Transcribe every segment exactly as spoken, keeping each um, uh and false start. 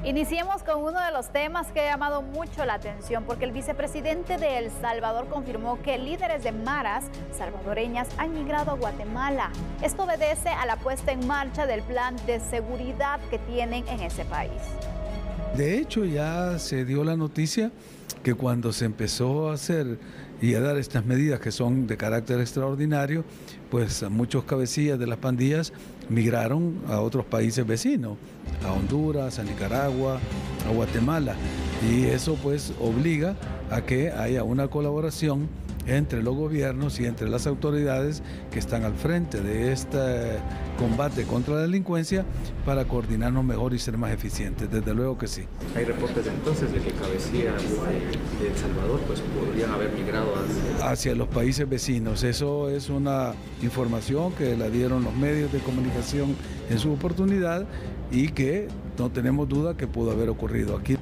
Iniciemos con uno de los temas que ha llamado mucho la atención, porque el vicepresidente de El Salvador confirmó que líderes de maras salvadoreñas han migrado a Guatemala. Esto obedece a la puesta en marcha del plan de seguridad que tienen en ese país. De hecho, ya se dio la noticia que cuando se empezó a hacer y a dar estas medidas que son de carácter extraordinario, pues muchos cabecillas de las pandillas migraron a otros países vecinos, a Honduras, a Nicaragua, a Guatemala, y eso pues obliga a que haya una colaboración entre los gobiernos y entre las autoridades que están al frente de este combate contra la delincuencia para coordinarnos mejor y ser más eficientes, desde luego que sí. Hay reportes entonces de que cabecillas de El Salvador pues podrían haber migrado hacia... hacia los países vecinos. Eso es una información que la dieron los medios de comunicación en su oportunidad y que no tenemos duda que pudo haber ocurrido aquí.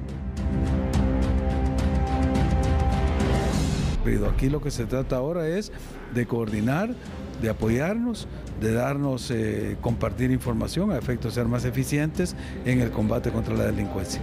Aquí lo que se trata ahora es de coordinar, de apoyarnos, de darnos, eh, compartir información a efectos de ser más eficientes en el combate contra la delincuencia.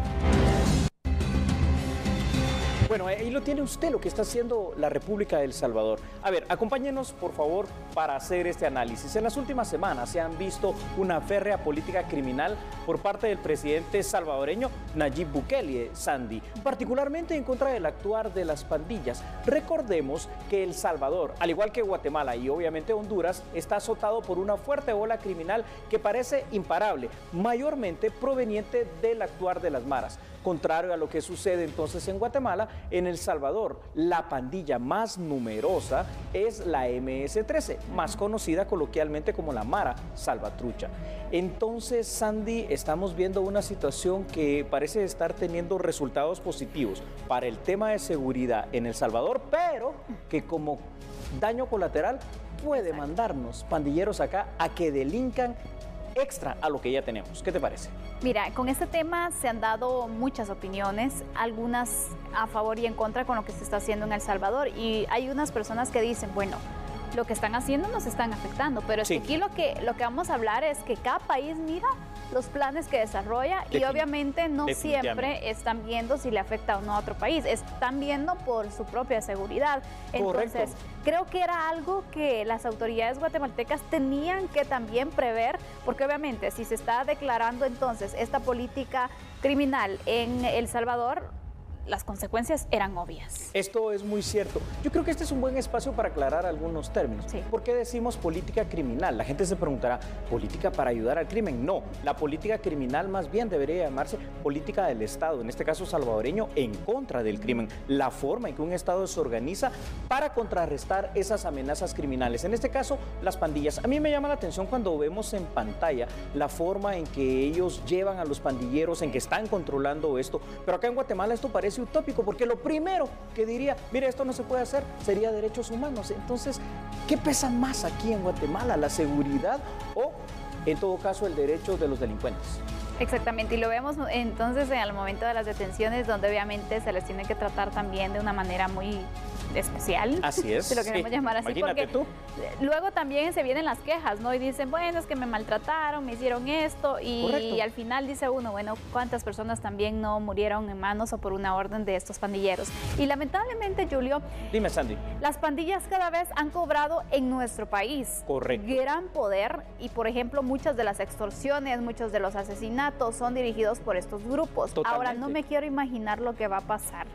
Bueno, ahí lo tiene usted, lo que está haciendo la República de El Salvador. A ver, acompáñenos, por favor, para hacer este análisis. En las últimas semanas se han visto una férrea política criminal por parte del presidente salvadoreño Nayib Bukele, Sandy, particularmente en contra del actuar de las pandillas. Recordemos que El Salvador, al igual que Guatemala y obviamente Honduras, está azotado por una fuerte ola criminal que parece imparable, mayormente proveniente del actuar de las maras. Contrario a lo que sucede entonces en Guatemala, en El Salvador la pandilla más numerosa es la eme ese trece, más conocida coloquialmente como la Mara Salvatrucha. Entonces, Sandy, estamos viendo una situación que parece estar teniendo resultados positivos para el tema de seguridad en El Salvador, pero que como daño colateral puede mandarnos pandilleros acá a que delincan extra a lo que ya tenemos. ¿Qué te parece? Mira, con este tema se han dado muchas opiniones, algunas a favor y en contra con lo que se está haciendo en El Salvador, y hay unas personas que dicen, bueno, lo que están haciendo nos están afectando, pero es Sí. que aquí lo que, lo que vamos a hablar es que cada país mira los planes que desarrolla y Defin- obviamente no definitivamente. siempre están viendo si le afecta o no a otro país, están viendo por su propia seguridad. Entonces, Correcto. creo que era algo que las autoridades guatemaltecas tenían que también prever, porque obviamente si se está declarando entonces esta política criminal en El Salvador, las consecuencias eran obvias. Esto es muy cierto. Yo creo que este es un buen espacio para aclarar algunos términos. Sí. ¿Por qué decimos política criminal? La gente se preguntará, ¿política para ayudar al crimen? No, la política criminal más bien debería llamarse política del Estado, en este caso salvadoreño, en contra del crimen. La forma en que un Estado se organiza para contrarrestar esas amenazas criminales. En este caso, las pandillas. A mí me llama la atención cuando vemos en pantalla la forma en que ellos llevan a los pandilleros, en que están controlando esto. Pero acá en Guatemala esto parece utópico, porque lo primero que diría, mire, esto no se puede hacer, sería derechos humanos. Entonces, ¿qué pesa más aquí en Guatemala? ¿La seguridad o, en todo caso, el derecho de los delincuentes? Exactamente, y lo vemos entonces en el momento de las detenciones, donde obviamente se les tiene que tratar también de una manera muy especial. Así es. Si lo queremos sí. llamar así. Imagínate porque tú. luego también se vienen las quejas, ¿no? Y dicen, bueno, es que me maltrataron, me hicieron esto, y, Correcto. y al final dice uno, bueno, ¿cuántas personas también no murieron en manos o por una orden de estos pandilleros? Y lamentablemente, Julio, Dime, Sandy. las pandillas cada vez han cobrado en nuestro país Correcto. gran poder, y por ejemplo muchas de las extorsiones, muchos de los asesinatos son dirigidos por estos grupos. Totalmente. Ahora no me quiero imaginar lo que va a pasar.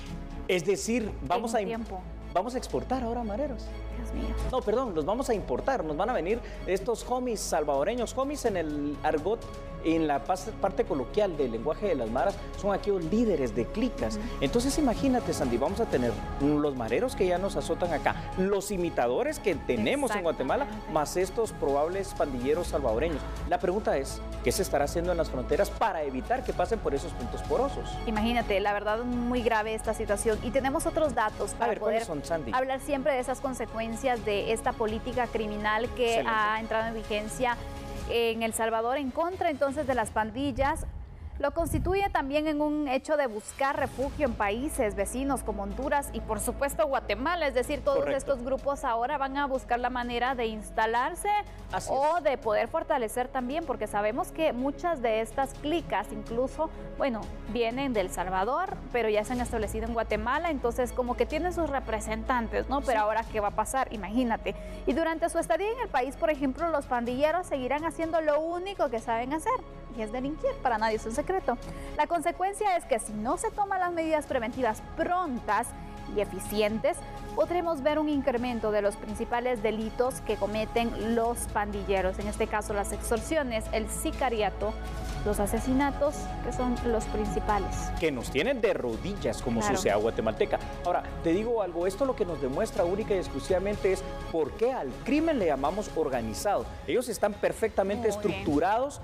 Es decir, vamos en a, un tiempo. vamos a exportar ahora mareros. Dios mío. No, perdón, los vamos a importar, nos van a venir estos homies salvadoreños. Homies en el argot, en la parte coloquial del lenguaje de las maras, son aquellos líderes de clicas. Uh-huh. Entonces imagínate, Sandy, vamos a tener los mareros que ya nos azotan acá, los imitadores que tenemos en Guatemala, más estos probables pandilleros salvadoreños. La pregunta es, ¿qué se estará haciendo en las fronteras para evitar que pasen por esos puntos porosos? Imagínate, la verdad muy grave esta situación, y tenemos otros datos para a ver, poder ¿cuáles son, Sandy? hablar siempre de esas consecuencias de esta política criminal que Excelente. ha entrado en vigencia en El Salvador en contra entonces de las pandillas. Lo constituye también en un hecho de buscar refugio en países vecinos como Honduras y por supuesto Guatemala, es decir, todos Correcto. estos grupos ahora van a buscar la manera de instalarse Así o es. de poder fortalecer también, porque sabemos que muchas de estas clicas incluso, bueno, vienen de El Salvador, pero ya se han establecido en Guatemala, entonces como que tienen sus representantes, ¿no? Pero Sí. ahora, ¿qué va a pasar? Imagínate. Y durante su estadía en el país, por ejemplo, los pandilleros seguirán haciendo lo único que saben hacer, y es delinquir. Para nadie es un secreto. La consecuencia es que si no se toman las medidas preventivas prontas y eficientes, podremos ver un incremento de los principales delitos que cometen los pandilleros, en este caso las extorsiones, el sicariato, los asesinatos, que son los principales. Que nos tienen de rodillas como Claro. sociedad guatemalteca. Ahora, te digo algo, esto lo que nos demuestra única y exclusivamente es por qué al crimen le llamamos organizado. Ellos están perfectamente Muy bien. estructurados,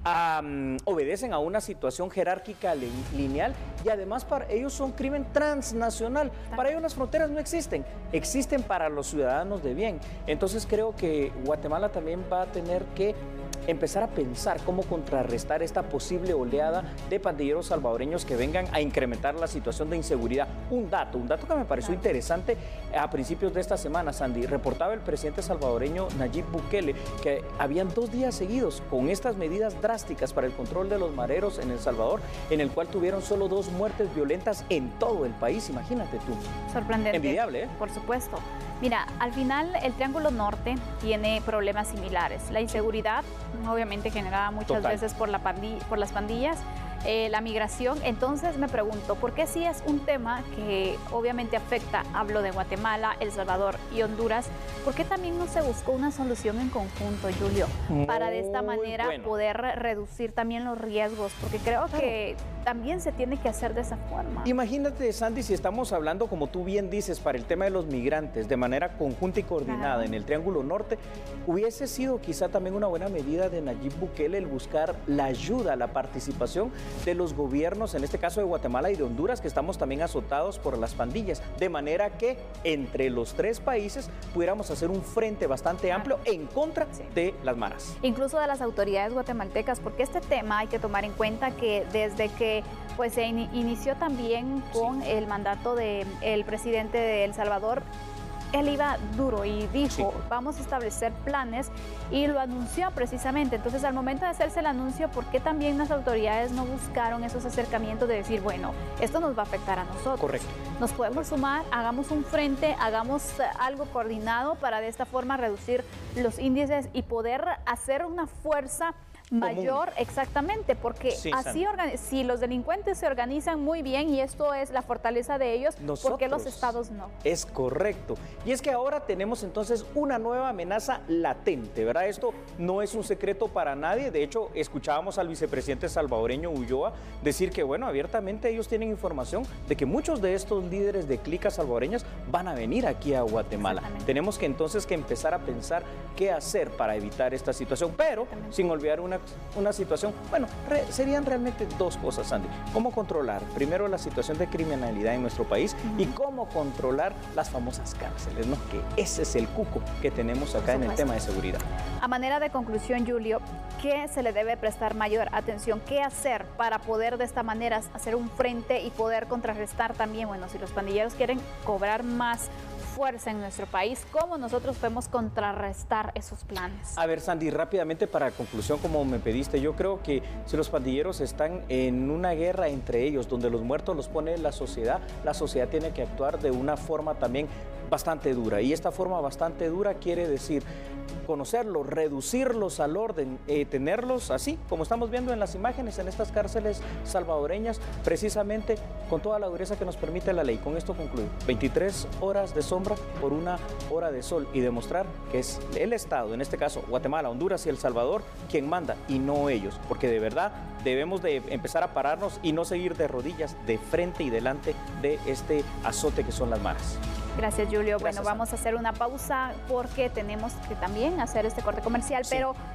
um, obedecen a una situación jerárquica li- lineal y además para ellos son crimen transnacional. Para ellos las fronteras no existen, existen para los ciudadanos de bien. Entonces creo que Guatemala también va a tener que empezar a pensar cómo contrarrestar esta posible oleada de pandilleros salvadoreños que vengan a incrementar la situación de inseguridad. Un dato, un dato que me pareció interesante a principios de esta semana, Sandy, reportaba el presidente salvadoreño Nayib Bukele que habían dos días seguidos con estas medidas drásticas para el control de los mareros en El Salvador, en el cual tuvieron solo dos muertes violentas en todo el país, imagínate tú. Sorprendente. Envidiable, ¿eh? Por supuesto. Mira, al final el Triángulo Norte tiene problemas similares. La inseguridad, obviamente generada muchas Total. veces por, la pandi- por las pandillas, eh, la migración. Entonces me pregunto, ¿por qué si es un tema que obviamente afecta, hablo de Guatemala, El Salvador y Honduras, por qué también no se buscó una solución en conjunto, Julio? Para de esta Muy manera bueno. poder re- reducir también los riesgos, porque creo que también se tiene que hacer de esa forma. Imagínate, Sandy, si estamos hablando, como tú bien dices, para el tema de los migrantes, de manera conjunta y coordinada Claro. en el Triángulo Norte, hubiese sido quizá también una buena medida de Nayib Bukele el buscar la ayuda, la participación de los gobiernos, en este caso de Guatemala y de Honduras, que estamos también azotados por las pandillas, de manera que entre los tres países pudiéramos hacer un frente bastante amplio en contra Sí. de las maras. Incluso de las autoridades guatemaltecas, porque este tema hay que tomar en cuenta que desde que pues se in- inició también con el mandato del presidente de El Salvador, él iba duro y dijo, Sí. vamos a establecer planes, y lo anunció precisamente. Entonces, al momento de hacerse el anuncio, ¿por qué también las autoridades no buscaron esos acercamientos de decir, bueno, esto nos va a afectar a nosotros? Correcto. Nos podemos sumar, hagamos un frente, hagamos eh, algo coordinado para de esta forma reducir los índices y poder hacer una fuerza mayor, exactamente, porque Sí, así orga- si los delincuentes se organizan muy bien y esto es la fortaleza de ellos, ¿por qué los Nosotros. estados no? Es correcto. Y es que ahora tenemos entonces una nueva amenaza latente, ¿verdad? Esto no es un secreto para nadie. De hecho, escuchábamos al vicepresidente salvadoreño Ulloa decir que, bueno, abiertamente ellos tienen información de que muchos de estos líderes de clicas salvadoreñas van a venir aquí a Guatemala. Exactamente. Tenemos que entonces que empezar a pensar qué hacer para evitar esta situación, pero Exactamente. sin olvidar una, una situación, bueno, re- serían realmente dos cosas, Sandy. ¿Cómo controlar primero la situación de criminalidad en nuestro país y cómo controlar las famosas cárceles, ¿no? Que ese es el cuco que tenemos acá en el supuesto. tema de seguridad. A manera de conclusión, Julio, ¿qué se le debe prestar mayor atención? ¿Qué hacer para poder de esta manera hacer un frente y poder contrarrestar también, bueno, si los pandilleros quieren cobrar más fuerza en nuestro país, cómo nosotros podemos contrarrestar esos planes? A ver, Sandy, rápidamente para conclusión, como me pediste, yo creo que si los pandilleros están en una guerra entre ellos, donde los muertos los pone la sociedad, la sociedad tiene que actuar de una forma también bastante dura. Y esta forma bastante dura quiere decir conocerlos, reducirlos al orden, eh, tenerlos así, como estamos viendo en las imágenes, en estas cárceles salvadoreñas, precisamente con toda la dureza que nos permite la ley. Con esto concluyo. veintitrés horas de sombra por una hora de sol y demostrar que es el Estado, en este caso Guatemala, Honduras y El Salvador, quien manda y no ellos, porque de verdad debemos de empezar a pararnos y no seguir de rodillas, de frente y delante de este azote que son las maras. Gracias, Julio. Gracias, bueno, vamos a hacer una pausa porque tenemos que también hacer este corte comercial, Sí. pero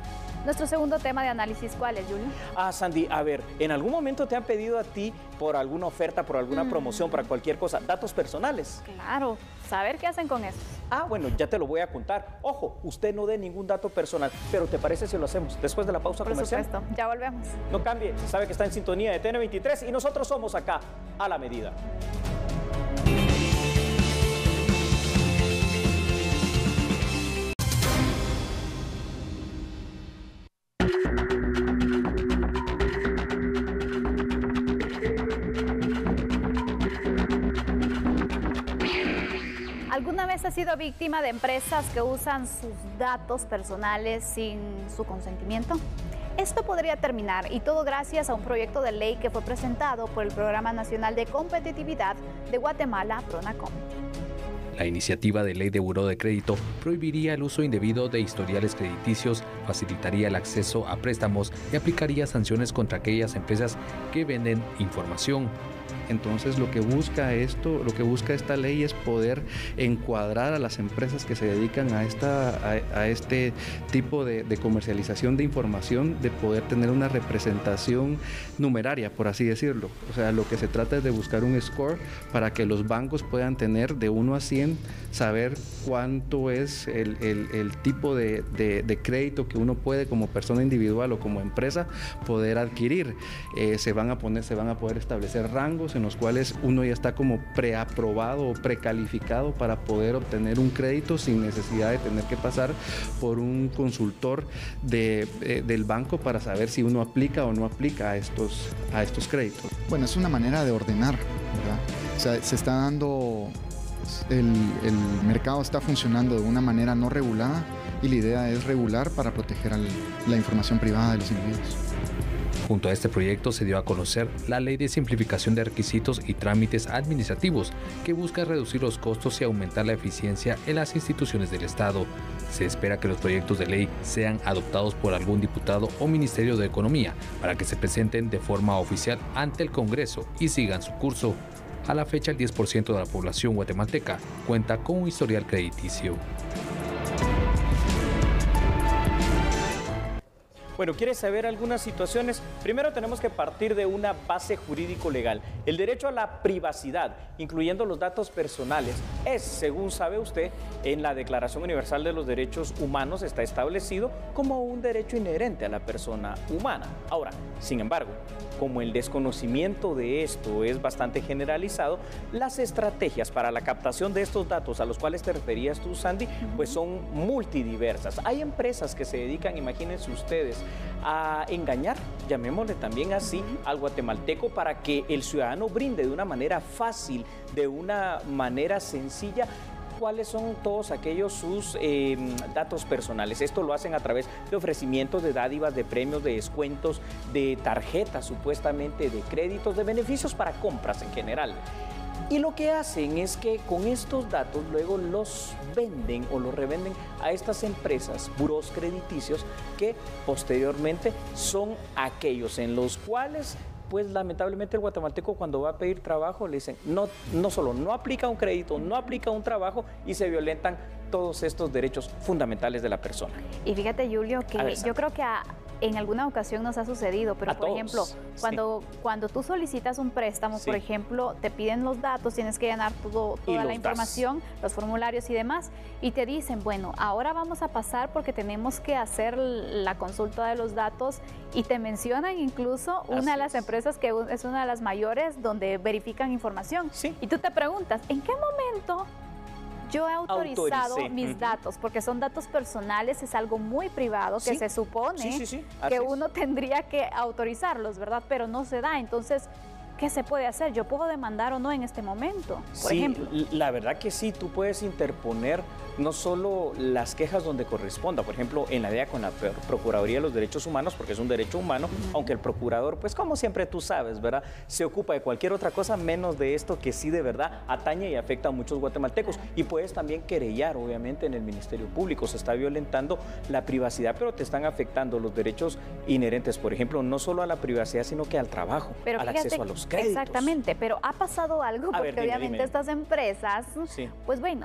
Nuestro segundo tema de análisis, ¿cuál es, Julio? Ah, Sandy, a ver, ¿en algún momento te han pedido a ti por alguna oferta, por alguna mm. promoción, para cualquier cosa, datos personales? Claro, saber qué hacen con eso. Ah, bueno, ya te lo voy a contar. Ojo, usted no dé ningún dato personal, pero ¿te parece si lo hacemos después de la pausa por comercial? Por supuesto, ya volvemos. No cambie, sabe que está en sintonía de T N veintitrés y nosotros somos acá, a la medida. ¿Alguna vez has sido víctima de empresas que usan sus datos personales sin su consentimiento? Esto podría terminar, y todo gracias a un proyecto de ley que fue presentado por el Programa Nacional de Competitividad de Guatemala, PRONACOM. La iniciativa de ley de buró de crédito prohibiría el uso indebido de historiales crediticios, facilitaría el acceso a préstamos y aplicaría sanciones contra aquellas empresas que venden información. Entonces lo que busca esto, lo que busca esta ley es poder encuadrar a las empresas que se dedican a, esta, a, a este tipo de, de comercialización de información, de poder tener una representación numeraria, por así decirlo. O sea, lo que se trata es de buscar un score para que los bancos puedan tener de uno a cien, saber cuánto es el, el, el tipo de, de, de crédito que uno puede como persona individual o como empresa poder adquirir. Eh, se van a poner, se van a poder establecer rangos en los cuales uno ya está como preaprobado o precalificado para poder obtener un crédito sin necesidad de tener que pasar por un consultor de, eh, del banco para saber si uno aplica o no aplica a estos, a estos créditos. Bueno, es una manera de ordenar, ¿verdad? O sea, se está dando, el, el mercado está funcionando de una manera no regulada y la idea es regular para proteger al, la información privada de los individuos. Junto a este proyecto se dio a conocer la Ley de Simplificación de Requisitos y Trámites Administrativos, que busca reducir los costos y aumentar la eficiencia en las instituciones del Estado. Se espera que los proyectos de ley sean adoptados por algún diputado o Ministerio de Economía para que se presenten de forma oficial ante el Congreso y sigan su curso. A la fecha, el diez por ciento de la población guatemalteca cuenta con un historial crediticio. Bueno, ¿quieres saber algunas situaciones? Primero tenemos que partir de una base jurídico-legal. El derecho a la privacidad, incluyendo los datos personales, es, según sabe usted, en la Declaración Universal de los Derechos Humanos está establecido como un derecho inherente a la persona humana. Ahora, sin embargo, como el desconocimiento de esto es bastante generalizado, las estrategias para la captación de estos datos a los cuales te referías tú, Sandy, pues son multidiversas. Hay empresas que se dedican, imagínense ustedes, a engañar, llamémosle también así, al guatemalteco para que el ciudadano brinde de una manera fácil, de una manera sencilla, cuáles son todos aquellos sus eh, datos personales. Esto lo hacen a través de ofrecimientos de dádivas, de premios, de descuentos, de tarjetas supuestamente, de créditos, de beneficios para compras en general. Y lo que hacen es que con estos datos luego los venden o los revenden a estas empresas, buros crediticios, que posteriormente son aquellos en los cuales, pues lamentablemente el guatemalteco cuando va a pedir trabajo le dicen, no, no solo no aplica un crédito, no aplica un trabajo y se violentan todos estos derechos fundamentales de la persona. Y fíjate, Julio, que ver, yo creo que a, en alguna ocasión nos ha sucedido, pero a por todos, ejemplo, cuando, sí. cuando tú solicitas un préstamo, sí. por ejemplo, te piden los datos, tienes que llenar todo, toda la información, das. los formularios y demás, y te dicen, bueno, ahora vamos a pasar porque tenemos que hacer la consulta de los datos, y te mencionan incluso Así una de las empresas que es una de las mayores donde verifican información. Sí. Y tú te preguntas, ¿en qué momento yo he autorizado Autoricé. mis uh-huh. datos? Porque son datos personales, es algo muy privado que sí. se supone sí, sí, sí. que uno tendría que autorizarlos, ¿verdad? Pero no se da. Entonces, ¿qué se puede hacer? ¿Yo puedo demandar o no en este momento, por sí, ejemplo? La verdad que sí, tú puedes interponer no solo las quejas donde corresponda, por ejemplo, en la D E A con la Procuraduría de los Derechos Humanos, porque es un derecho humano, uh-huh. aunque el procurador, pues como siempre tú sabes, ¿verdad? Se ocupa de cualquier otra cosa menos de esto que sí de verdad atañe y afecta a muchos guatemaltecos. Y puedes también querellar, obviamente, en el Ministerio Público. Se está violentando la privacidad, pero te están afectando los derechos inherentes, por ejemplo, no solo a la privacidad, sino que al trabajo, pero al fíjate, acceso a los créditos. Exactamente, pero ha pasado algo, a porque ver, dime, obviamente dime. estas empresas, sí. pues bueno,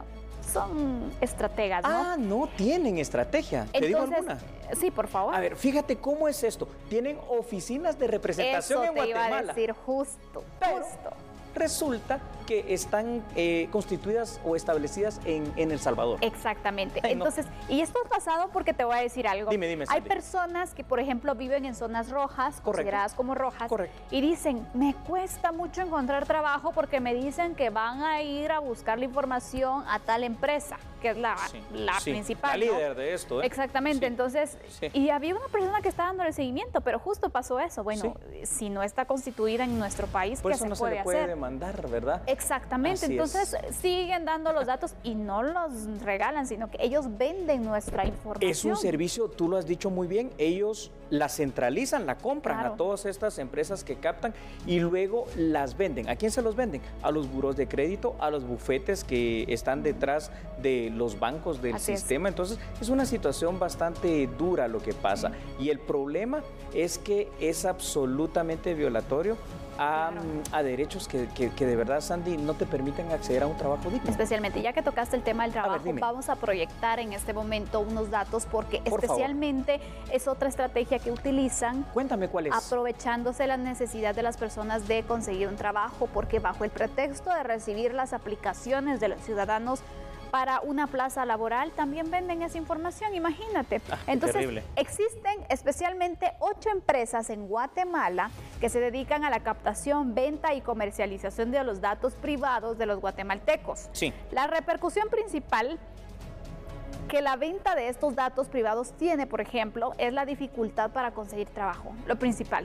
son estrategas, ¿no? Ah, no tienen estrategia. ¿Te digo Entonces, alguna? Sí, por favor. A ver, fíjate cómo es esto. Tienen oficinas de representación Eso en te Guatemala. iba a decir justo, Pero justo. resulta que están eh, constituidas o establecidas en, en El Salvador. Exactamente. Ay, no. Entonces, y esto es pasado porque te voy a decir algo. Dime, dime, Hay Sandy. personas que, por ejemplo, viven en zonas rojas, consideradas como rojas, Correcto. y dicen, me cuesta mucho encontrar trabajo porque me dicen que van a ir a buscar la información a tal empresa, que es la, Sí, la sí, principal, la ¿no? líder de esto, ¿eh? Exactamente, Sí. entonces, Sí. y había una persona que estaba dando el seguimiento, pero justo pasó eso. Bueno, si no está constituida en nuestro país, Por ¿qué eso se no se puede le puede hacer? demandar, ¿verdad? Exactamente, Así entonces es. siguen dando los datos y no los regalan, sino que ellos venden nuestra información. Es un servicio, tú lo has dicho muy bien, ellos la centralizan, la compran Claro. a todas estas empresas que captan y luego las venden. ¿A quién se los venden? A los buros de crédito, a los bufetes que están detrás de los bancos del Así es. sistema. Entonces es una situación bastante dura lo que pasa. Y el problema es que es absolutamente violatorio a, Claro. a derechos que, que- que de verdad, Sandy, no te permiten acceder a un trabajo digno. Especialmente, ya que tocaste el tema del ver, trabajo, dime. vamos a proyectar en este momento unos datos porque Por favor. especialmente es otra estrategia que utilizan Cuéntame cuál es. aprovechándose la necesidad de las personas de conseguir un trabajo, porque bajo el pretexto de recibir las aplicaciones de los ciudadanos para una plaza laboral, también venden esa información, imagínate. Ah, qué Entonces, terrible. existen especialmente ocho empresas en Guatemala que se dedican a la captación, venta y comercialización de los datos privados de los guatemaltecos. Sí. La repercusión principal que la venta de estos datos privados tiene, por ejemplo, es la dificultad para conseguir trabajo, lo principal.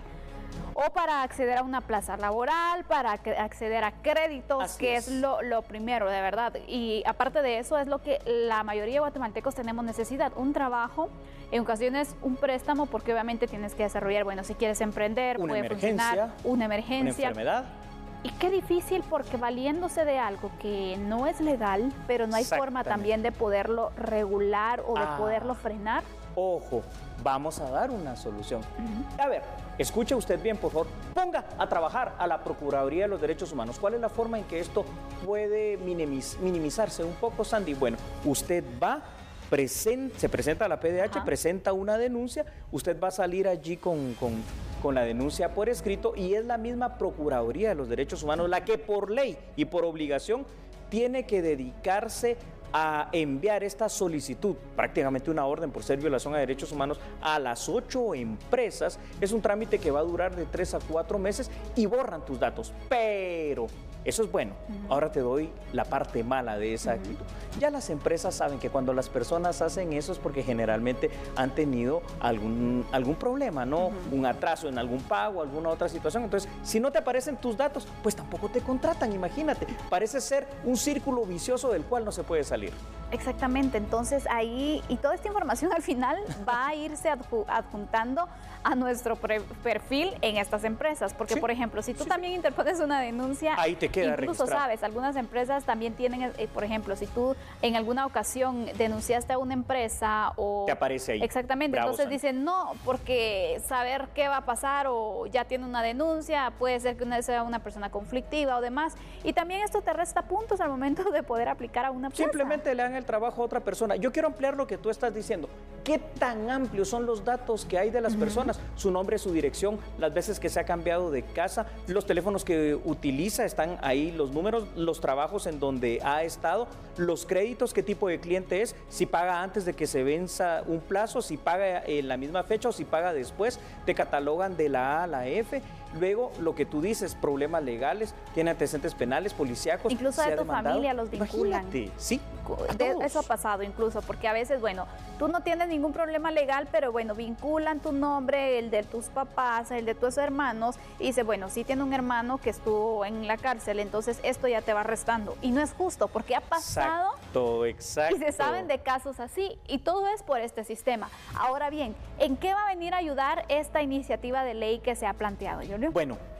O para acceder a una plaza laboral, para que- acceder a créditos, Así que es, es. lo, lo primero, de verdad. Y aparte de eso, es lo que la mayoría de guatemaltecos tenemos necesidad, un trabajo, en ocasiones un préstamo, porque obviamente tienes que desarrollar, bueno, si quieres emprender, Una puede emergencia, funcionar, una Una emergencia. enfermedad. Y qué difícil porque valiéndose de algo que no es legal, pero no hay forma Exactamente. también de poderlo regular o de Ah. poderlo frenar. Ojo, vamos a dar una solución. A ver, escuche usted bien, por favor. Ponga a trabajar a la Procuraduría de los Derechos Humanos. ¿Cuál es la forma en que esto puede minimiz- minimizarse un poco, Sandy? Bueno, usted va, presen- se presenta a la P D H, Ajá. presenta una denuncia, usted va a salir allí con, con, con la denuncia por escrito y es la misma Procuraduría de los Derechos Humanos la que por ley y por obligación tiene que dedicarse a enviar esta solicitud, prácticamente una orden por ser violación a derechos humanos, a las ocho empresas. Es un trámite que va a durar de tres a cuatro meses y borran tus datos. Pero eso es bueno. Ahora te doy la parte mala de esa actitud. Ya las empresas saben que cuando las personas hacen eso es porque generalmente han tenido algún, algún problema, ¿no? Un atraso en algún pago, alguna otra situación. Entonces, si no te aparecen tus datos, pues tampoco te contratan, imagínate. Parece ser un círculo vicioso del cual no se puede salir. Exactamente, entonces ahí, y toda esta información al final va a irse adju- adjuntando a nuestro pre- perfil en estas empresas, porque Sí, por ejemplo, si tú sí, también interpones una denuncia, Ahí te queda incluso registrado. sabes, algunas empresas también tienen, eh, por ejemplo, si tú en alguna ocasión denunciaste a una empresa o... Te aparece ahí. Exactamente, Bravo, entonces Sandy. dicen no, porque saber qué va a pasar o ya tiene una denuncia, puede ser que una sea una persona conflictiva o demás, y también esto te resta puntos al momento de poder aplicar a una plaza. Simplemente le dan el trabajo a otra persona. Yo quiero ampliar lo que tú estás diciendo. ¿Qué tan amplios son los datos que hay de las personas? Su nombre, su dirección, las veces que se ha cambiado de casa, los teléfonos que utiliza, están ahí los números, los trabajos en donde ha estado, los créditos, qué tipo de cliente es, si paga antes de que se venza un plazo, si paga en la misma fecha o si paga después, te catalogan de la A a la F. Luego, lo que tú dices, problemas legales, tiene antecedentes penales, policíacos. Incluso se de ha tu demandado. familia los vinculan. Imagínate, sí. a De- todos. eso ha pasado incluso, porque a veces, bueno, tú no tienes ningún problema legal, pero bueno, vinculan tu nombre, el de tus papás, el de tus hermanos, y dice, bueno, sí tiene un hermano que estuvo en la cárcel, entonces esto ya te va restando. Y no es justo, porque ha pasado Exacto, exacto. y se saben de casos así, y todo es por este sistema. Ahora bien, ¿en qué va a venir a ayudar esta iniciativa de ley que se ha planteado, Julio? Bueno,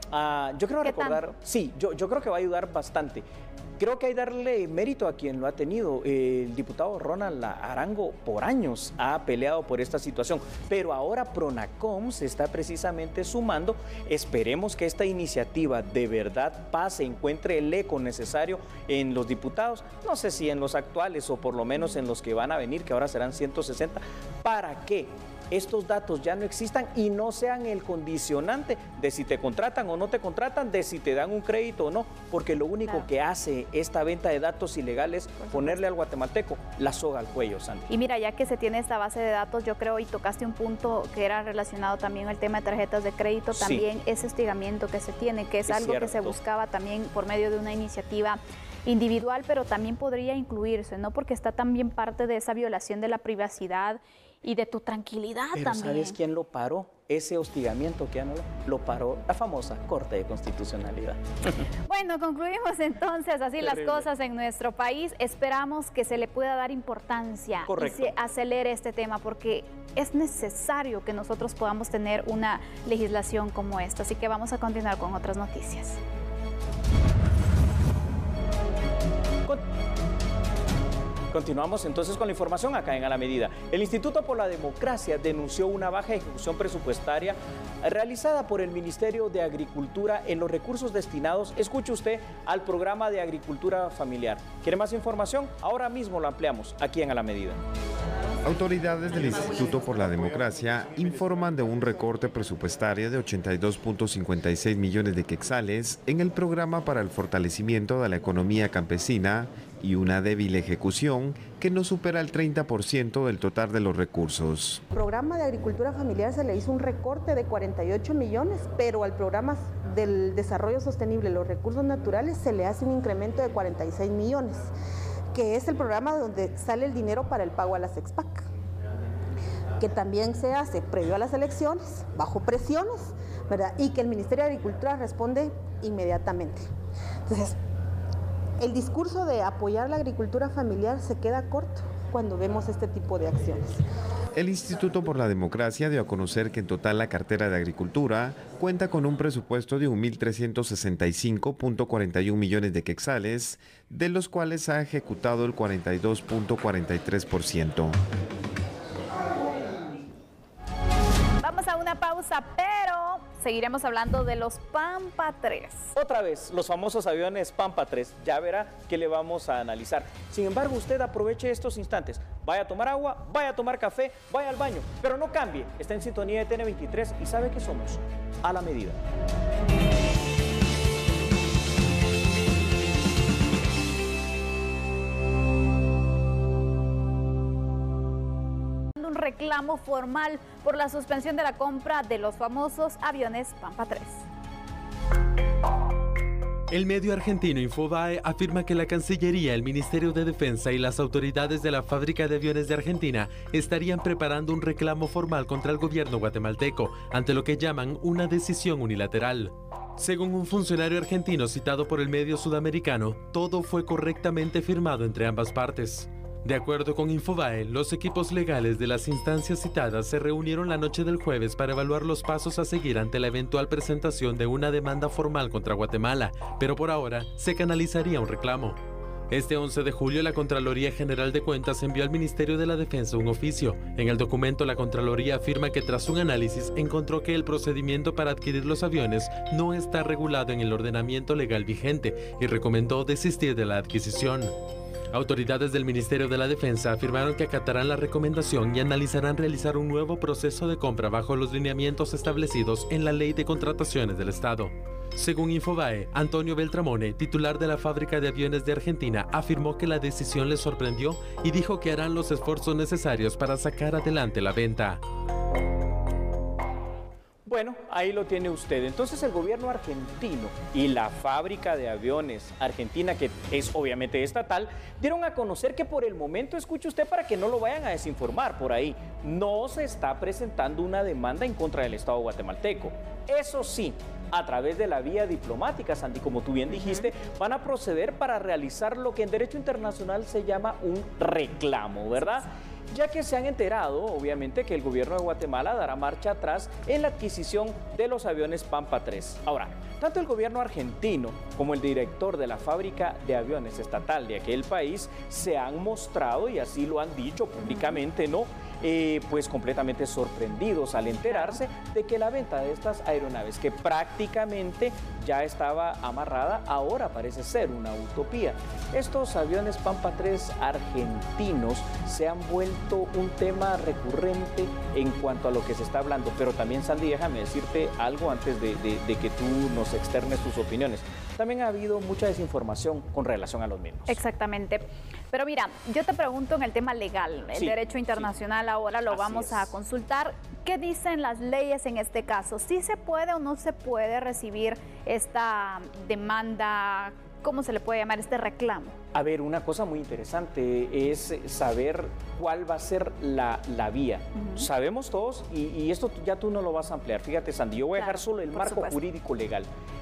uh, yo creo ¿Qué recordar, tanto? sí, yo, yo creo que va a ayudar bastante. Creo que hay que darle mérito a quien lo ha tenido. El diputado Ronald Arango por años ha peleado por esta situación, pero ahora Pronacom se está precisamente sumando. Esperemos que esta iniciativa de verdad pase, encuentre el eco necesario en los diputados, no sé si en los actuales o por lo menos en los que van a venir, que ahora serán ciento sesenta, para que estos datos ya no existan y no sean el condicionante de si te contratan o no te contratan, de si te dan un crédito o no, porque lo único claro. que hace esta venta de datos ilegales es ponerle al guatemalteco la soga al cuello, Sandy. Y mira, ya que se tiene esta base de datos, yo creo, y tocaste un punto que era relacionado también al tema de tarjetas de crédito, también sí. ese hostigamiento que se tiene, que es, es algo cierto. que se buscaba también por medio de una iniciativa individual, pero también podría incluirse, ¿no? Porque está también parte de esa violación de la privacidad y de tu tranquilidad Pero también. ¿sabes quién lo paró? Ese hostigamiento que ya no lo, lo paró la famosa Corte de Constitucionalidad. Bueno, concluimos entonces así Terrible. las cosas en nuestro país. Esperamos que se le pueda dar importancia Correcto. y se acelere este tema, porque es necesario que nosotros podamos tener una legislación como esta. Así que vamos a continuar con otras noticias. Con... Continuamos entonces con la información acá en A la Medida. El Instituto por la Democracia denunció una baja ejecución presupuestaria realizada por el Ministerio de Agricultura en los recursos destinados, escuche usted, al programa de agricultura familiar. ¿Quiere más información? Ahora mismo lo ampliamos aquí en A la Medida. Autoridades del Instituto por la Democracia informan de un recorte presupuestario de ochenta y dos punto cincuenta y seis millones de quetzales en el programa para el fortalecimiento de la economía campesina y una débil ejecución que no supera el treinta por ciento del total de los recursos. Al programa de agricultura familiar se le hizo un recorte de cuarenta y ocho millones, pero al programa del desarrollo sostenible, los recursos naturales, se le hace un incremento de cuarenta y seis millones. Que es el programa donde sale el dinero para el pago a las Expac, que también se hace previo a las elecciones, bajo presiones, ¿verdad? Y que el Ministerio de Agricultura responde inmediatamente. Entonces, el discurso de apoyar la agricultura familiar se queda corto cuando vemos este tipo de acciones. El Instituto por la Democracia dio a conocer que en total la cartera de Agricultura cuenta con un presupuesto de mil trescientos sesenta y cinco punto cuarenta y un millones de quetzales, de los cuales ha ejecutado el cuarenta y dos punto cuarenta y tres por ciento. Vamos a una pausa, pero seguiremos hablando de los Pampa tres. Otra vez, los famosos aviones Pampa tres. Ya verá que le vamos a analizar. Sin embargo, usted aproveche estos instantes. Vaya a tomar agua, vaya a tomar café, vaya al baño. Pero no cambie. Está en sintonía de T N veintitrés y sabe que somos A la Medida. Un reclamo formal por la suspensión de la compra de los famosos aviones Pampa tres. El medio argentino Infobae afirma que la Cancillería, el Ministerio de Defensa y las autoridades de la fábrica de aviones de Argentina estarían preparando un reclamo formal contra el gobierno guatemalteco ante lo que llaman una decisión unilateral. Según un funcionario argentino citado por el medio sudamericano, todo fue correctamente firmado entre ambas partes. De acuerdo con Infobae, los equipos legales de las instancias citadas se reunieron la noche del jueves para evaluar los pasos a seguir ante la eventual presentación de una demanda formal contra Guatemala, pero por ahora se canalizaría un reclamo. Este once de julio, la Contraloría General de Cuentas envió al Ministerio de la Defensa un oficio. En el documento, la Contraloría afirma que tras un análisis encontró que el procedimiento para adquirir los aviones no está regulado en el ordenamiento legal vigente y recomendó desistir de la adquisición. Autoridades del Ministerio de la Defensa afirmaron que acatarán la recomendación y analizarán realizar un nuevo proceso de compra bajo los lineamientos establecidos en la Ley de Contrataciones del Estado. Según Infobae, Antonio Beltramone, titular de la fábrica de aviones de Argentina, afirmó que la decisión le sorprendió y dijo que harán los esfuerzos necesarios para sacar adelante la venta. Bueno, ahí lo tiene usted. Entonces el gobierno argentino y la fábrica de aviones argentina, que es obviamente estatal, dieron a conocer que por el momento, escuche usted para que no lo vayan a desinformar por ahí, no se está presentando una demanda en contra del Estado guatemalteco. Eso sí, a través de la vía diplomática, Sandy, como tú bien dijiste, van a proceder para realizar lo que en derecho internacional se llama un reclamo, ¿verdad? Ya que se han enterado, obviamente, que el gobierno de Guatemala dará marcha atrás en la adquisición de los aviones Pampa tres. Ahora, tanto el gobierno argentino como el director de la fábrica de aviones estatal de aquel país se han mostrado, y así lo han dicho públicamente, ¿no?, Eh, pues completamente sorprendidos al enterarse de que la venta de estas aeronaves, que prácticamente ya estaba amarrada, ahora parece ser una utopía. Estos aviones Pampa tres argentinos se han vuelto un tema recurrente en cuanto a lo que se está hablando, pero también, Sandy, déjame decirte algo antes de, de, de que tú nos externes tus opiniones. También ha habido mucha desinformación con relación a los mismos. Exactamente. Pero mira, yo te pregunto en el tema legal, el sí, derecho internacional, sí. Ahora lo Así vamos es. a consultar. ¿Qué dicen las leyes en este caso? ¿Sí se puede o no se puede recibir esta demanda? ¿Cómo se le puede llamar este reclamo? A ver, una cosa muy interesante es saber cuál va a ser la, la vía. Uh-huh. Sabemos todos, y, y esto ya tú no lo vas a ampliar. Fíjate, Sandy, yo voy a claro, dejar solo el marco supuesto. jurídico legal.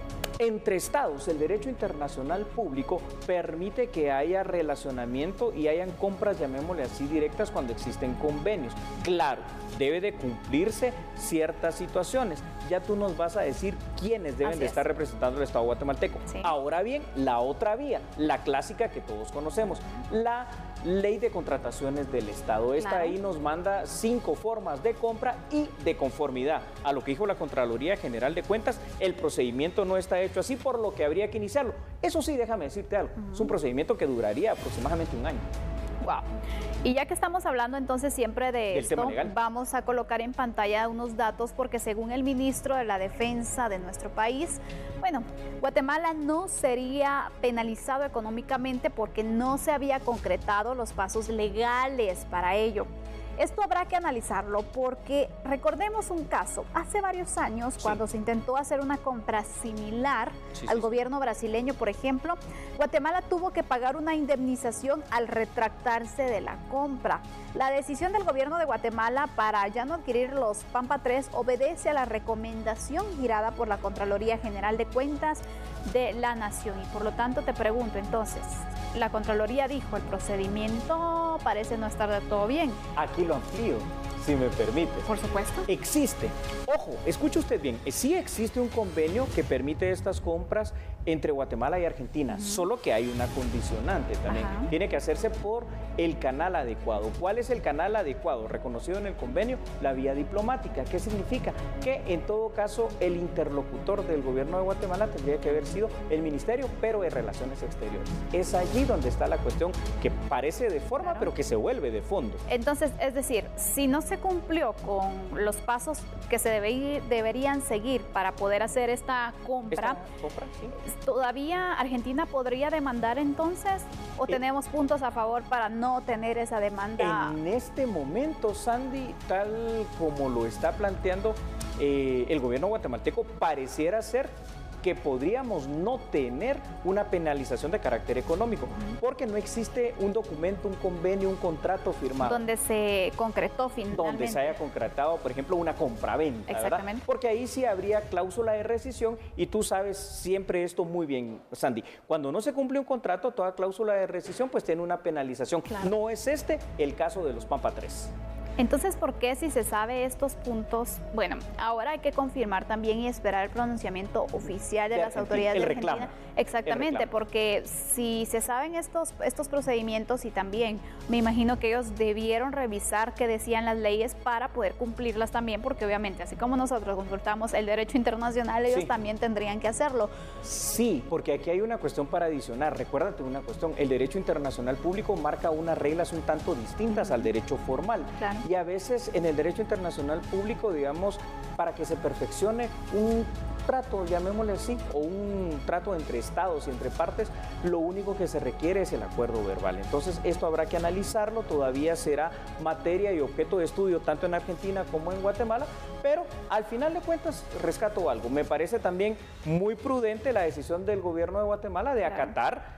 Entre estados, el derecho internacional público permite que haya relacionamiento y hayan compras, llamémosle así, directas cuando existen convenios. Claro, debe de cumplirse ciertas situaciones. Ya tú nos vas a decir quiénes deben así de es. estar representando el Estado guatemalteco. Sí. Ahora bien, la otra vía, la clásica que todos conocemos, la Ley de Contrataciones del Estado. Esta claro. ahí nos manda cinco formas de compra y de conformidad a lo que dijo la Contraloría General de Cuentas. El procedimiento no está hecho así, por lo que habría que iniciarlo. Eso sí, déjame decirte algo. Uh-huh. Es un procedimiento que duraría aproximadamente un año. Wow. Y ya que estamos hablando entonces siempre de esto, vamos a colocar en pantalla unos datos, porque según el ministro de la Defensa de nuestro país, bueno, Guatemala no sería penalizado económicamente porque no se había concretado los pasos legales para ello. Esto habrá que analizarlo porque recordemos un caso, hace varios años sí. cuando se intentó hacer una compra similar sí, al sí, gobierno sí. brasileño, por ejemplo, Guatemala tuvo que pagar una indemnización al retractarse de la compra. La decisión del gobierno de Guatemala para ya no adquirir los Pampa tres obedece a la recomendación girada por la Contraloría General de Cuentas de la Nación, y por lo tanto te pregunto entonces, la Contraloría dijo el procedimiento parece no estar de todo bien. Aquí lo amplío, si me permite. Por supuesto. Existe, ojo, escuche usted bien, sí existe un convenio que permite estas compras entre Guatemala y Argentina, uh-huh. solo que hay una condicionante también. Ajá. Tiene que hacerse por el canal adecuado. ¿Cuál es el canal adecuado? Reconocido en el convenio, la vía diplomática. ¿Qué significa? Que en todo caso el interlocutor del gobierno de Guatemala tendría que haber sido el Ministerio, pero de Relaciones Exteriores. Es allí donde está la cuestión, que parece de forma, claro. pero que se vuelve de fondo. Entonces, es decir, si no se cumplió con los pasos que se debe, deberían seguir para poder hacer esta compra, ¿Esta compra? Sí. ¿Todavía Argentina podría demandar entonces? ¿O eh, tenemos puntos a favor para no tener esa demanda? En este momento, Sandy, tal como lo está planteando eh, el gobierno guatemalteco, pareciera ser que podríamos no tener una penalización de carácter económico, porque no existe un documento, un convenio, un contrato firmado. Donde se concretó finalmente. Donde se haya concretado, por ejemplo, una compraventa. Exactamente. ¿Verdad? Porque ahí sí habría cláusula de rescisión, y tú sabes siempre esto muy bien, Sandy. Cuando no se cumple un contrato, toda cláusula de rescisión pues tiene una penalización. Claro. No es este el caso de los Pampa tres. Entonces, ¿por qué si se sabe estos puntos? Bueno, ahora hay que confirmar también y esperar el pronunciamiento oficial de, de las autoridades de Argentina. Reclamo. Exactamente, porque si se saben estos, estos procedimientos, y también me imagino que ellos debieron revisar qué decían las leyes para poder cumplirlas también, porque obviamente así como nosotros consultamos el derecho internacional, ellos sí. también tendrían que hacerlo. Sí, porque aquí hay una cuestión para adicionar. Recuérdate una cuestión, el derecho internacional público marca unas reglas un tanto distintas uh-huh. al derecho formal. Claro. Y a veces en el derecho internacional público, digamos, para que se perfeccione un trato, llamémosle así, o un trato entre estados y entre partes, lo único que se requiere es el acuerdo verbal. Entonces, esto habrá que analizarlo, todavía será materia y objeto de estudio tanto en Argentina como en Guatemala, pero al final de cuentas rescato algo. Me parece también muy prudente la decisión del gobierno de Guatemala de acatar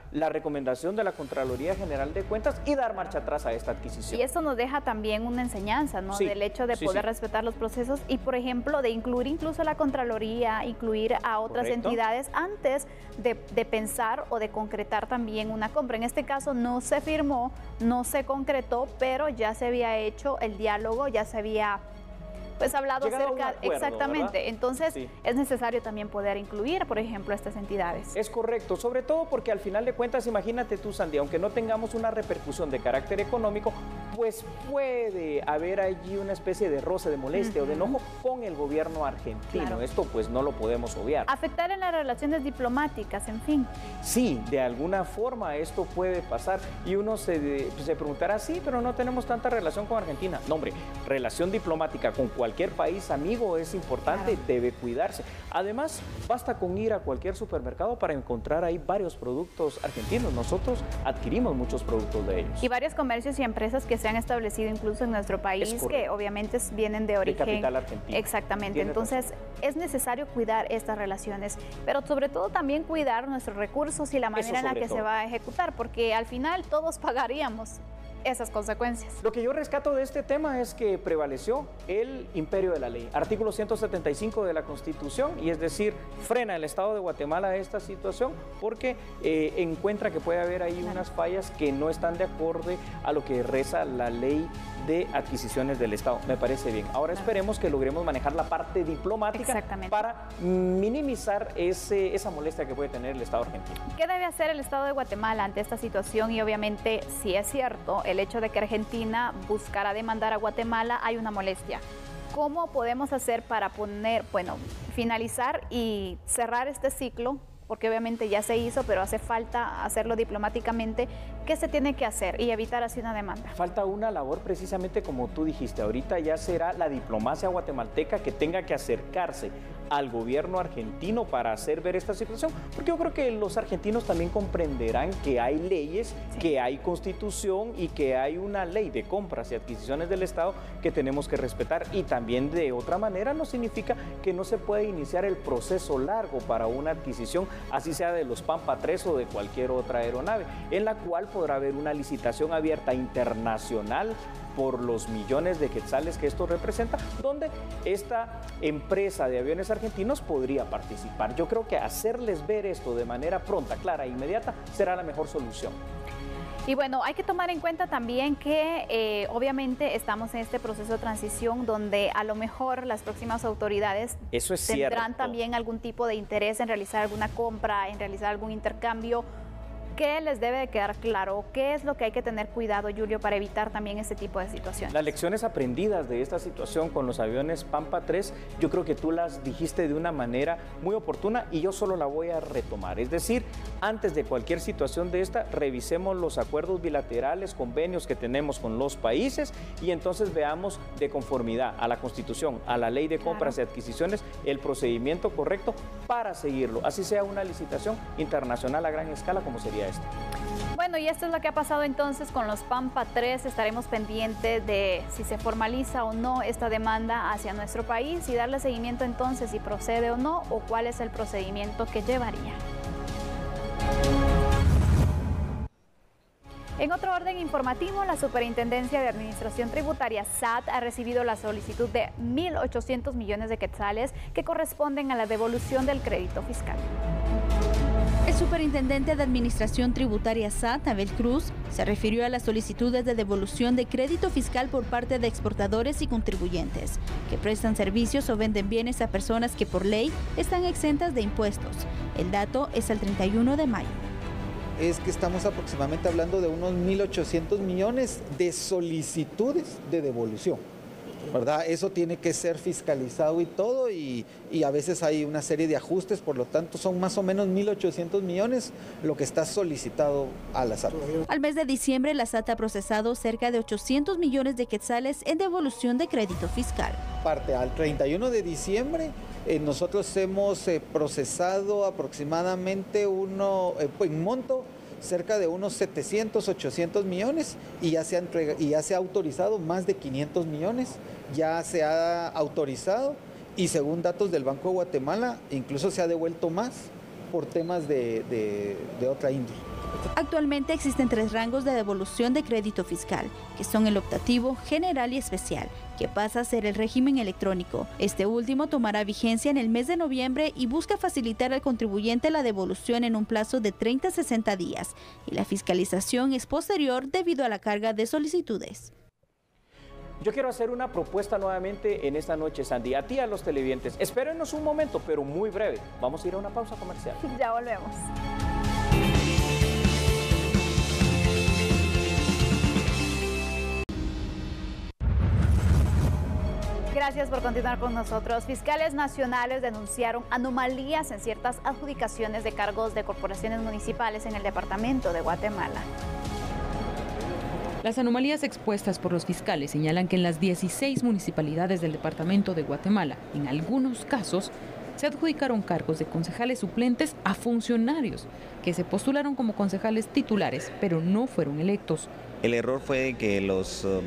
la recomendación de la Contraloría General de Cuentas y dar marcha atrás a esta adquisición. Y esto nos deja también una enseñanza, ¿no? Sí, Del hecho de sí, poder sí. respetar los procesos y, por ejemplo, de incluir incluso a la Contraloría, incluir a otras Correcto. entidades antes de, de pensar o de concretar también una compra. En este caso no se firmó, no se concretó, pero ya se había hecho el diálogo, ya se había pues hablado Llegado a un acerca, acuerdo, exactamente, ¿verdad? entonces Sí. es necesario también poder incluir, por ejemplo, a estas entidades. Es correcto, sobre todo porque al final de cuentas, imagínate tú, Sandy, aunque no tengamos una repercusión de carácter económico, pues puede haber allí una especie de roce, de molestia Uh-huh. o de enojo con el gobierno argentino. Claro. Esto pues no lo podemos obviar. Afectar en las relaciones diplomáticas, en fin. Sí, de alguna forma esto puede pasar y uno se, se preguntará, sí, pero no tenemos tanta relación con Argentina. No, hombre, relación diplomática con cualquier país amigo es importante, Claro. debe cuidarse. Además, basta con ir a cualquier supermercado para encontrar ahí varios productos argentinos. Nosotros adquirimos muchos productos de ellos. Y varios comercios y empresas que se han establecido incluso en nuestro país, correcto. que obviamente vienen de origen. capital argentino. Exactamente. Tiene Entonces, es necesario cuidar estas relaciones, pero sobre todo también cuidar nuestros recursos y la manera en la sobre que todo. se va a ejecutar, porque al final todos pagaríamos esas consecuencias. Lo que yo rescato de este tema es que prevaleció el imperio de la ley. Artículo ciento setenta y cinco de la Constitución, y es decir, frena el Estado de Guatemala esta situación porque eh, encuentra que puede haber ahí Claro. unas fallas que no están de acorde a lo que reza la ley de adquisiciones del Estado. Me parece bien. Ahora Claro. esperemos que logremos manejar la parte diplomática Exactamente. para minimizar ese, esa molestia que puede tener el Estado argentino. ¿Qué debe hacer el Estado de Guatemala ante esta situación? Y obviamente, si es cierto, el hecho de que Argentina buscara demandar a Guatemala, hay una molestia. ¿Cómo podemos hacer para poner, bueno, finalizar y cerrar este ciclo? Porque obviamente ya se hizo, pero hace falta hacerlo diplomáticamente. ¿Qué se tiene que hacer y evitar así una demanda? Falta una labor precisamente como tú dijiste, ahorita ya será la diplomacia guatemalteca que tenga que acercarse al gobierno argentino para hacer ver esta situación, porque yo creo que los argentinos también comprenderán que hay leyes, Sí. que hay constitución y que hay una ley de compras y adquisiciones del Estado que tenemos que respetar, y también de otra manera no significa que no se puede iniciar el proceso largo para una adquisición, así sea de los Pampa tres o de cualquier otra aeronave, en la cual podrá haber una licitación abierta internacional por los millones de quetzales que esto representa, donde esta empresa de aviones argentinos podría participar. Yo creo que hacerles ver esto de manera pronta, clara e inmediata será la mejor solución. Y bueno, hay que tomar en cuenta también que eh, obviamente estamos en este proceso de transición donde a lo mejor las próximas autoridades Eso es tendrán cierto. también algún tipo de interés en realizar alguna compra, en realizar algún intercambio. ¿Qué les debe de quedar claro? ¿Qué es lo que hay que tener cuidado, Julio, para evitar también este tipo de situaciones? Las lecciones aprendidas de esta situación con los aviones Pampa tres, yo creo que tú las dijiste de una manera muy oportuna y yo solo la voy a retomar. Es decir, antes de cualquier situación de esta, revisemos los acuerdos bilaterales, convenios que tenemos con los países y entonces veamos de conformidad a la Constitución, a la Ley de Compras Claro. y Adquisiciones, el procedimiento correcto para seguirlo. Así sea una licitación internacional a gran escala como sería esta. Bueno, y esto es lo que ha pasado entonces con los Pampa tres. Estaremos pendientes de si se formaliza o no esta demanda hacia nuestro país y darle seguimiento entonces si procede o no o cuál es el procedimiento que llevaría. En otro orden informativo, la Superintendencia de Administración Tributaria S A T ha recibido la solicitud de mil ochocientos millones de quetzales que corresponden a la devolución del crédito fiscal. El superintendente de Administración Tributaria S A T, Abel Cruz, se refirió a las solicitudes de devolución de crédito fiscal por parte de exportadores y contribuyentes que prestan servicios o venden bienes a personas que por ley están exentas de impuestos. El dato es el treinta y uno de mayo. Es que estamos aproximadamente hablando de unos mil ochocientos millones de solicitudes de devolución, ¿verdad? Eso tiene que ser fiscalizado y todo, y, y a veces hay una serie de ajustes, por lo tanto son más o menos mil ochocientos millones lo que está solicitado a la S A T. Al mes de diciembre, la S A T ha procesado cerca de ochocientos millones de quetzales en devolución de crédito fiscal. Parte al treinta y uno de diciembre, eh, nosotros hemos eh, procesado aproximadamente uno, eh, en monto, cerca de unos setecientos, ochocientos millones, y ya, se ha entrega, y ya se ha autorizado más de quinientos millones, ya se ha autorizado, y según datos del Banco de Guatemala, incluso se ha devuelto más por temas de, de, de otra índole. Actualmente existen tres rangos de devolución de crédito fiscal, que son el optativo, general y especial, que pasa a ser el régimen electrónico. Este último tomará vigencia en el mes de noviembre y busca facilitar al contribuyente la devolución en un plazo de treinta a sesenta días, y la fiscalización es posterior debido a la carga de solicitudes. Yo quiero hacer una propuesta nuevamente en esta noche, Sandy, a ti y a los televidentes. Espérenos un momento, pero muy breve. Vamos a ir a una pausa comercial. Ya volvemos. Gracias por continuar con nosotros. Fiscales nacionales denunciaron anomalías en ciertas adjudicaciones de cargos de corporaciones municipales en el departamento de Guatemala. Las anomalías expuestas por los fiscales señalan que en las dieciséis municipalidades del departamento de Guatemala, en algunos casos, se adjudicaron cargos de concejales suplentes a funcionarios que se postularon como concejales titulares, pero no fueron electos. El error fue que los, um,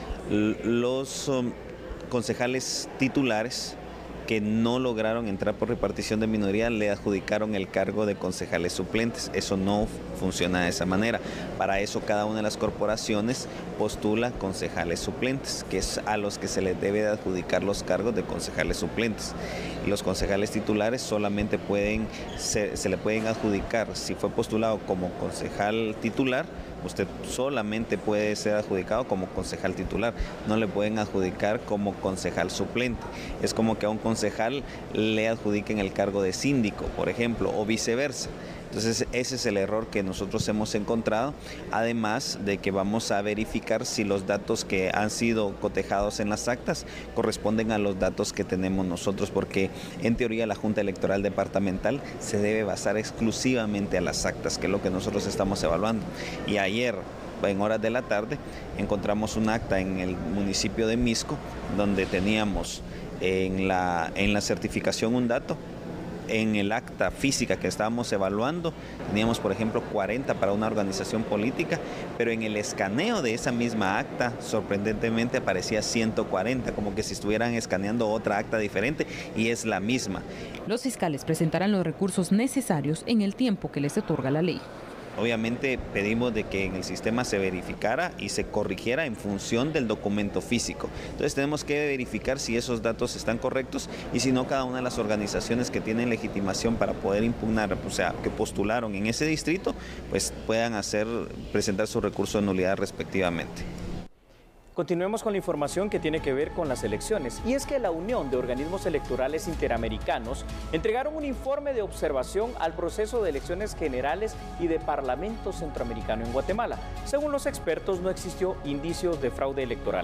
los um, concejales titulares que no lograron entrar por repartición de minoría le adjudicaron el cargo de concejales suplentes. Eso no funciona de esa manera. Para eso cada una de las corporaciones postula concejales suplentes, que es a los que se les debe de adjudicar los cargos de concejales suplentes. Y los concejales titulares solamente pueden, se, se le pueden adjudicar, si fue postulado como concejal titular, usted solamente puede ser adjudicado como concejal titular, no le pueden adjudicar como concejal suplente. Es como que a un concejal le adjudiquen el cargo de síndico, por ejemplo, o viceversa. Entonces ese es el error que nosotros hemos encontrado, además de que vamos a verificar si los datos que han sido cotejados en las actas corresponden a los datos que tenemos nosotros, porque en teoría la Junta Electoral Departamental se debe basar exclusivamente a las actas, que es lo que nosotros estamos evaluando. Y ayer, en horas de la tarde, encontramos un acta en el municipio de Misco, donde teníamos en la, en la certificación un dato. En el acta física que estábamos evaluando, teníamos, por ejemplo, cuarenta para una organización política, pero en el escaneo de esa misma acta, sorprendentemente, aparecía ciento cuarenta, como que si estuvieran escaneando otra acta diferente, y es la misma. Los fiscales presentarán los recursos necesarios en el tiempo que les otorga la ley. Obviamente pedimos de que en el sistema se verificara y se corrigiera en función del documento físico. Entonces tenemos que verificar si esos datos están correctos y si no, cada una de las organizaciones que tienen legitimación para poder impugnar, o sea, que postularon en ese distrito, pues puedan hacer, presentar su recurso de nulidad respectivamente. Continuemos con la información que tiene que ver con las elecciones, y es que la Unión de Organismos Electorales Interamericanos entregaron un informe de observación al proceso de elecciones generales y de Parlamento Centroamericano en Guatemala. Según los expertos, no existió indicios de fraude electoral.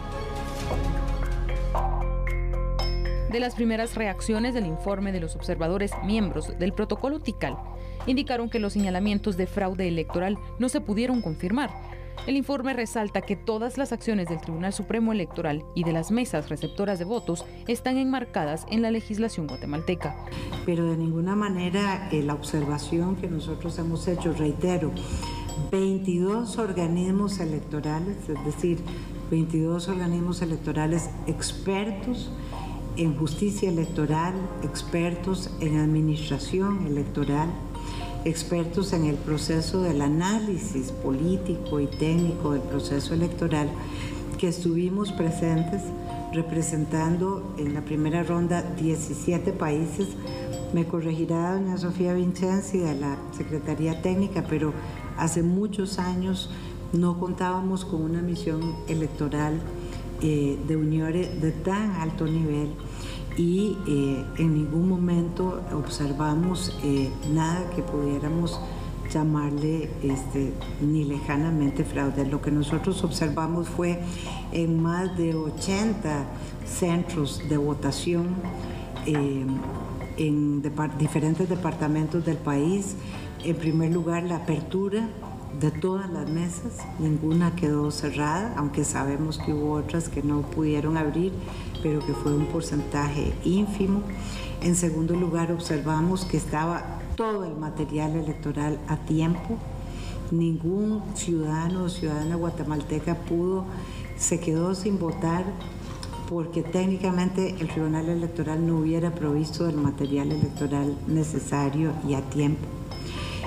De las primeras reacciones del informe de los observadores miembros del protocolo TICAL, indicaron que los señalamientos de fraude electoral no se pudieron confirmar. El informe resalta que todas las acciones del Tribunal Supremo Electoral y de las mesas receptoras de votos están enmarcadas en la legislación guatemalteca. Pero de ninguna manera eh, la observación que nosotros hemos hecho, reitero, veintidós organismos electorales, es decir, veintidós organismos electorales expertos en justicia electoral, expertos en administración electoral, expertos en el proceso del análisis político y técnico del proceso electoral, que estuvimos presentes representando en la primera ronda diecisiete países. Me corregirá doña Sofía Vincenzi de la Secretaría Técnica, pero hace muchos años no contábamos con una misión electoral eh, de uniones de tan alto nivel. Y eh, en ningún momento observamos eh, nada que pudiéramos llamarle este, ni lejanamente fraude. Lo que nosotros observamos fue en más de ochenta centros de votación eh, en depart- diferentes departamentos del país. En primer lugar, la apertura de todas las mesas, ninguna quedó cerrada, aunque sabemos que hubo otras que no pudieron abrir, pero que fue un porcentaje ínfimo. En segundo lugar, observamos que estaba todo el material electoral a tiempo. Ningún ciudadano o ciudadana guatemalteca pudo, se quedó sin votar porque técnicamente el Tribunal Electoral no hubiera provisto del material electoral necesario y a tiempo.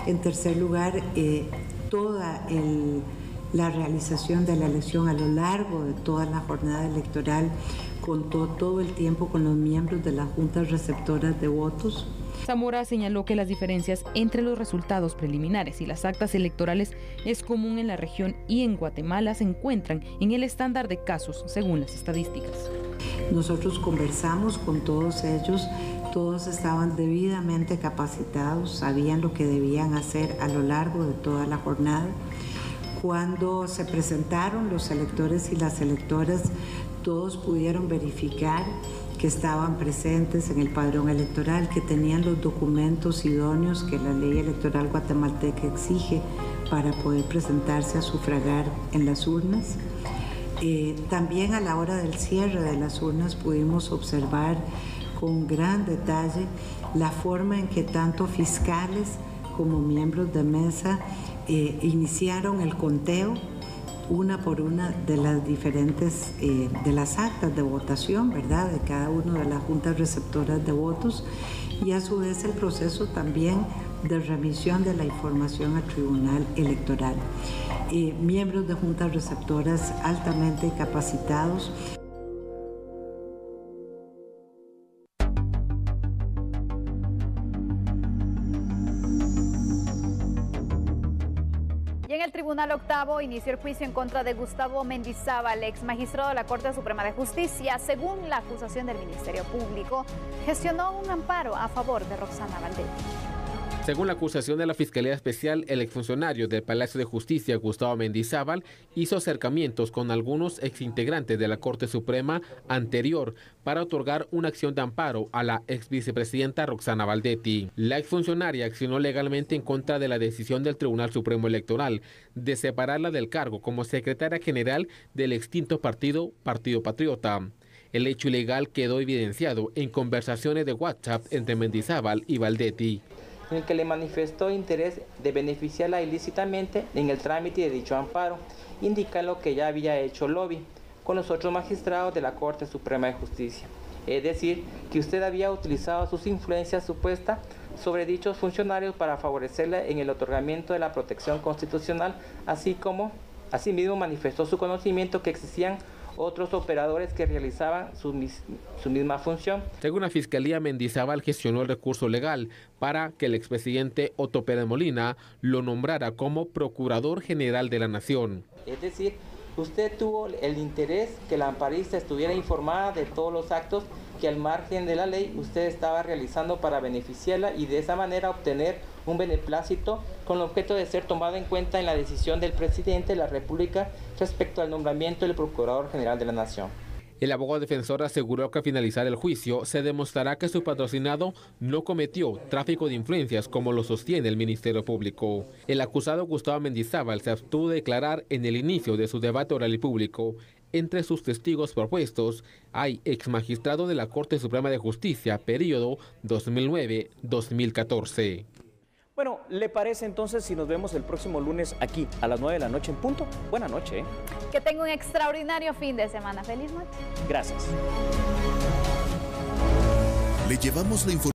En tercer lugar, eh, toda el, la realización de la elección a lo largo de toda la jornada electoral contó todo el tiempo con los miembros de las juntas receptoras de votos. Zamora señaló que las diferencias entre los resultados preliminares y las actas electorales es común en la región y en Guatemala se encuentran en el estándar de casos según las estadísticas. Nosotros conversamos con todos ellos, todos estaban debidamente capacitados, sabían lo que debían hacer a lo largo de toda la jornada. Cuando se presentaron los electores y las electoras, todos pudieron verificar que estaban presentes en el padrón electoral, que tenían los documentos idóneos que la ley electoral guatemalteca exige para poder presentarse a sufragar en las urnas. Eh, también a la hora del cierre de las urnas pudimos observar con gran detalle la forma en que tanto fiscales como miembros de mesa eh, iniciaron el conteo una por una de las diferentes, eh, de las actas de votación, ¿verdad?, de cada una de las juntas receptoras de votos, y a su vez el proceso también de remisión de la información al Tribunal Electoral. Eh, miembros de juntas receptoras altamente capacitados. El Tribunal Octavo inició el juicio en contra de Gustavo Mendizábal, ex magistrado de la Corte Suprema de Justicia. Según la acusación del Ministerio Público, gestionó un amparo a favor de Roxana Valdetti. Según la acusación de la Fiscalía Especial, el exfuncionario del Palacio de Justicia, Gustavo Mendizábal, hizo acercamientos con algunos exintegrantes de la Corte Suprema anterior para otorgar una acción de amparo a la ex vicepresidenta Roxana Valdetti. La exfuncionaria accionó legalmente en contra de la decisión del Tribunal Supremo Electoral de separarla del cargo como secretaria general del extinto partido Partido Patriota. El hecho ilegal quedó evidenciado en conversaciones de WhatsApp entre Mendizábal y Valdetti, en el que le manifestó interés de beneficiarla ilícitamente en el trámite de dicho amparo, indicando que ya había hecho lobby con los otros magistrados de la Corte Suprema de Justicia. Es decir, que usted había utilizado sus influencias supuestas sobre dichos funcionarios para favorecerle en el otorgamiento de la protección constitucional, así como, asimismo, manifestó su conocimiento que existían otros operadores que realizaban su, mis, su misma función. Según la Fiscalía, Mendizábal gestionó el recurso legal para que el expresidente Otto Pérez Molina lo nombrara como Procurador General de la Nación. Es decir, usted tuvo el interés que la amparista estuviera informada de todos los actos que al margen de la ley usted estaba realizando para beneficiarla y de esa manera obtener un beneplácito con el objeto de ser tomado en cuenta en la decisión del presidente de la República respecto al nombramiento del Procurador General de la Nación. El abogado defensor aseguró que al finalizar el juicio se demostrará que su patrocinado no cometió tráfico de influencias como lo sostiene el Ministerio Público. El acusado Gustavo Mendizábal se abstuvo de declarar en el inicio de su debate oral y público. Entre sus testigos propuestos hay ex magistrado de la Corte Suprema de Justicia, periodo dos mil nueve a dos mil catorce. Bueno, ¿le parece entonces si nos vemos el próximo lunes aquí a las nueve de la noche en punto? Buena noche. ¿eh? Que tenga un extraordinario fin de semana. Feliz noche. Gracias. Le llevamos la información.